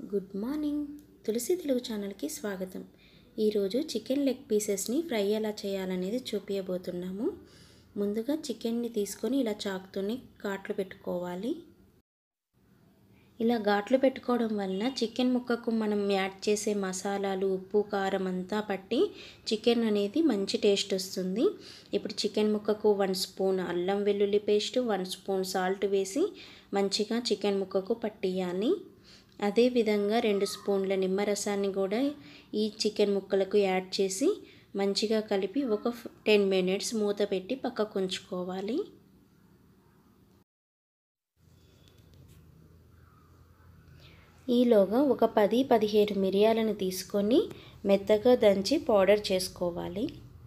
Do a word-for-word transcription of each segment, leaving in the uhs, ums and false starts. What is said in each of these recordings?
Good morning. తులసి తెలుగు ఛానల్కి స్వాగతం. ఈరోజు చికెన్ లెగ్ పీసెస్ని ఫ్రై ఎలా చేయాలనేది చూపించబోతున్నాము. ముందుగా చికెన్ని తీసుకొని ఇలా చాకుతోని ఘాట్లు పెట్టుకోవాలి. ఇలా ఘాట్లు పెట్టుకోవడం వలన చికెన్ ముక్కకు మనం యాడ్ చేసే మసాలాలు, ఉప్పు, కారం అంతా పట్టి చికెన్ అనేది మంచి టేస్ట్ వస్తుంది. ఇప్పుడు చికెన్ ముక్కకు వన్ స్పూన్ అల్లం వెల్లుల్లి పేస్ట్, వన్ స్పూన్ సాల్ట్ వేసి మంచిగా చికెన్ ముక్కకు పట్టియాలి. అదేవిధంగా రెండు స్పూన్ల నిమ్మరసాన్ని కూడా ఈ చికెన్ ముక్కలకు యాడ్ చేసి మంచిగా కలిపి ఒక టెన్ మినిట్స్ మూత పెట్టి పక్కకు ఉంచుకోవాలి. ఈలోగా ఒక పది పదిహేను మిరియాలను తీసుకొని మెత్తగా దంచి పౌడర్ చేసుకోవాలి.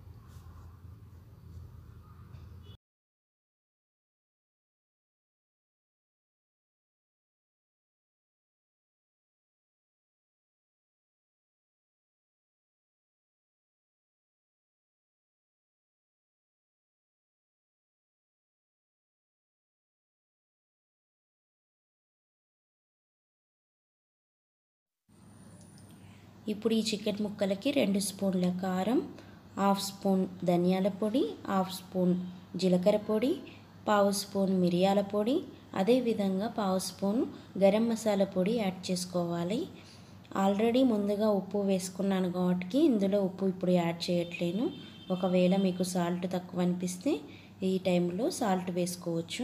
ఇప్పుడు ఈ చికెన్ ముక్కలకి రెండు స్పూన్ల కారం, హాఫ్ స్పూన్ ధనియాల పొడి, హాఫ్ స్పూన్ జీలకర్ర పొడి, పావు స్పూన్ మిరియాల పొడి, అదేవిధంగా పావు స్పూన్ గరం మసాలా పొడి యాడ్ చేసుకోవాలి. ఆల్రెడీ ముందుగా ఉప్పు వేసుకున్నాను కాబట్టి ఇందులో ఉప్పు ఇప్పుడు యాడ్ చేయట్లేను. ఒకవేళ మీకు సాల్ట్ తక్కువ అనిపిస్తే ఈ టైంలో సాల్ట్ వేసుకోవచ్చు.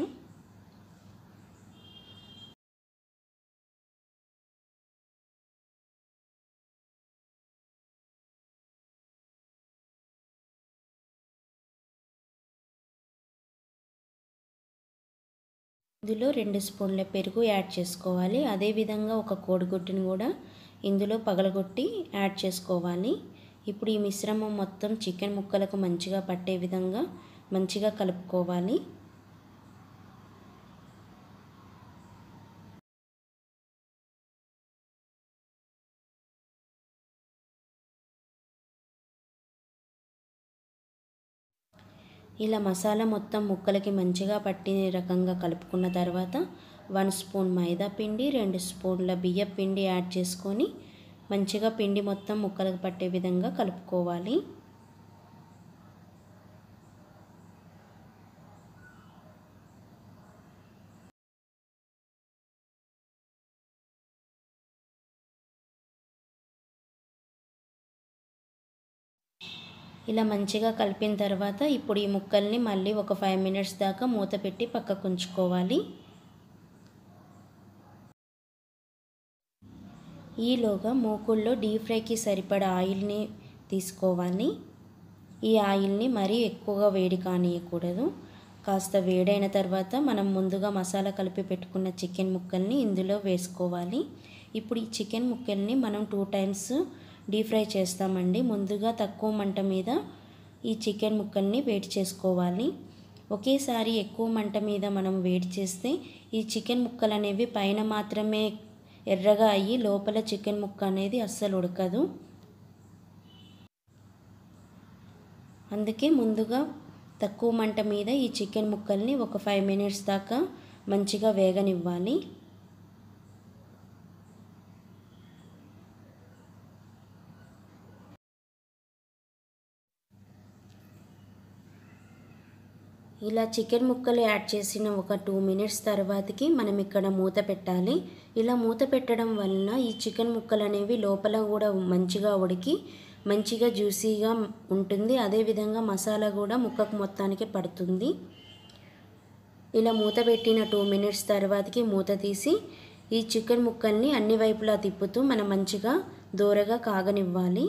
ఇందులో రెండు స్పూన్ల పెరుగు యాడ్ చేసుకోవాలి. అదేవిధంగా ఒక కోడిగుడ్డుని కూడా ఇందులో పగలగొట్టి యాడ్ చేసుకోవాలి. ఇప్పుడు ఈ మిశ్రమం మొత్తం చికెన్ ముక్కలకు మంచిగా పట్టే విధంగా మంచిగా కలుపుకోవాలి. ఇలా మసాలా మొత్తం ముక్కలకి మంచిగా పట్టిన రకంగా కలుపుకున్న తర్వాత వన్ స్పూన్ మైదా పిండి, రెండు స్పూన్ల బియ్యం పిండి యాడ్ చేసుకొని మంచిగా పిండి మొత్తం ముక్కలకు పట్టే విధంగా కలుపుకోవాలి. ఇలా మంచిగా కలిపిన తర్వాత ఇప్పుడు ఈ ముక్కల్ని మళ్ళీ ఒక ఫైవ్ మినిట్స్ దాకా మూత పెట్టి పక్కకు ఉంచుకోవాలి. ఈలోగా మూకుల్లో డీప్ ఫ్రైకి సరిపడా ఆయిల్ని తీసుకోవాలి. ఈ ఆయిల్ని మరీ ఎక్కువగా వేడి కానియకూడదు. కాస్త వేడైన తర్వాత మనం ముందుగా మసాలా కలిపి పెట్టుకున్న చికెన్ ముక్కల్ని ఇందులో వేసుకోవాలి. ఇప్పుడు ఈ చికెన్ ముక్కల్ని మనం టూ టైమ్స్ డీప్ ఫ్రై చేస్తామండి. ముందుగా తక్కువ మంట మీద ఈ చికెన్ ముక్కల్ని వేడి చేసుకోవాలి. ఒకేసారి ఎక్కువ మంట మీద మనం వేడి చేస్తే ఈ చికెన్ ముక్కలు అనేవి పైన మాత్రమే ఎర్రగా అయ్యి లోపల చికెన్ ముక్క అనేది అస్సలు ఉడకదు. అందుకే ముందుగా తక్కువ మంట మీద ఈ చికెన్ ముక్కల్ని ఒక ఫైవ్ మినిట్స్ దాకా మంచిగా వేగనివ్వాలి. ఇలా చికెన్ ముక్కలు యాడ్ చేసిన ఒక టూ మినిట్స్ తర్వాతకి మనం ఇక్కడ మూత పెట్టాలి. ఇలా మూత పెట్టడం వలన ఈ చికెన్ ముక్కలు అనేవి లోపల కూడా మంచిగా ఉడికి మంచిగా జ్యూసీగా ఉంటుంది. అదేవిధంగా మసాలా కూడా ముక్కకు మొత్తానికి పడుతుంది. ఇలా మూత పెట్టిన టూ మినిట్స్ తర్వాతకి మూత తీసి ఈ చికెన్ ముక్కల్ని అన్ని వైపులా తిప్పుతూ మనం మంచిగా దోరగా కాగనివ్వాలి.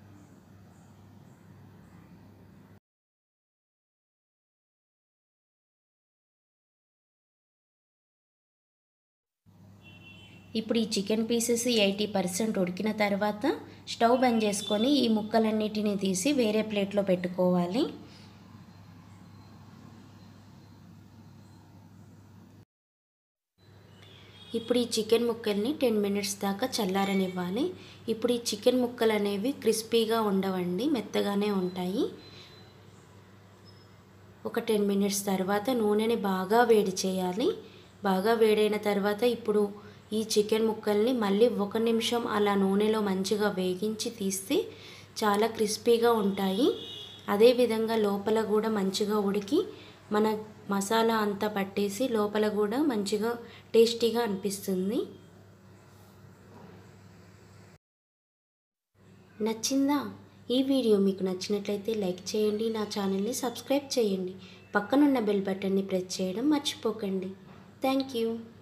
ఇప్పుడు ఈ చికెన్ పీసెస్ ఎయిటీ పర్సెంట్ ఉడికిన తర్వాత స్టవ్ బంద్ చేసుకొని ఈ ముక్కలన్నిటిని తీసి వేరే ప్లేట్లో పెట్టుకోవాలి. ఇప్పుడు ఈ చికెన్ ముక్కల్ని టెన్ మినిట్స్ దాకా చల్లారనివ్వాలి. ఇప్పుడు ఈ చికెన్ ముక్కలు అనేవి క్రిస్పీగా ఉండవండి, మెత్తగానే ఉంటాయి. ఒక టెన్ మినిట్స్ తర్వాత నూనెని బాగా వేడి చేయాలి. బాగా వేడైన తర్వాత ఇప్పుడు ఈ చికెన్ ముక్కల్ని మళ్ళీ ఒక నిమిషం అలా నూనెలో మంచిగా వేగించి తీస్తే చాలా క్రిస్పీగా ఉంటాయి. అదేవిధంగా లోపల కూడా మంచిగా ఉడికి మన మసాలా అంతా పట్టేసి లోపల కూడా మంచిగా టేస్టీగా అనిపిస్తుంది. నచ్చిందా? ఈ వీడియో మీకు నచ్చినట్లయితే లైక్ చేయండి, నా ఛానల్ని సబ్స్క్రైబ్ చేయండి, పక్కనున్న బెల్ బటన్ని ప్రెస్ చేయడం మర్చిపోకండి. Thank you.